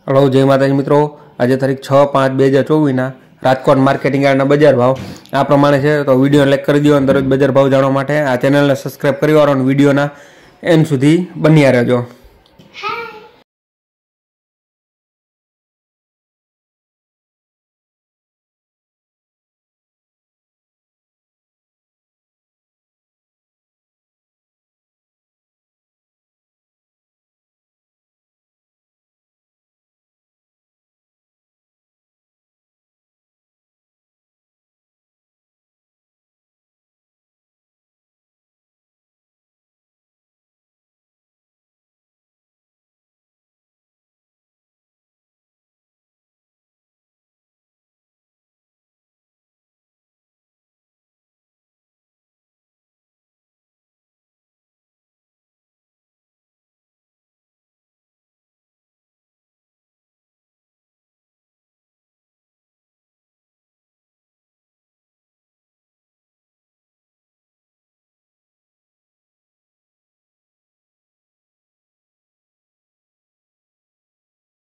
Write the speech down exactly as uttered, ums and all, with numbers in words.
હલો જય માતાજી મિત્રો, આજે તારીખ છ પાંચ બે હજાર ચોવીસના રાજકોટ માર્કેટિંગ યાર્ડના બજાર ભાવ આ પ્રમાણે છે. તો વિડીયો લાઈક કરી દો અને દરરોજ બજાર ભાવ જાણવા માટે આ ચેનલને સબસ્ક્રાઈબ કરી વાળો અને વિડીયોના એન્ડ સુધી બન્યા રહેજો.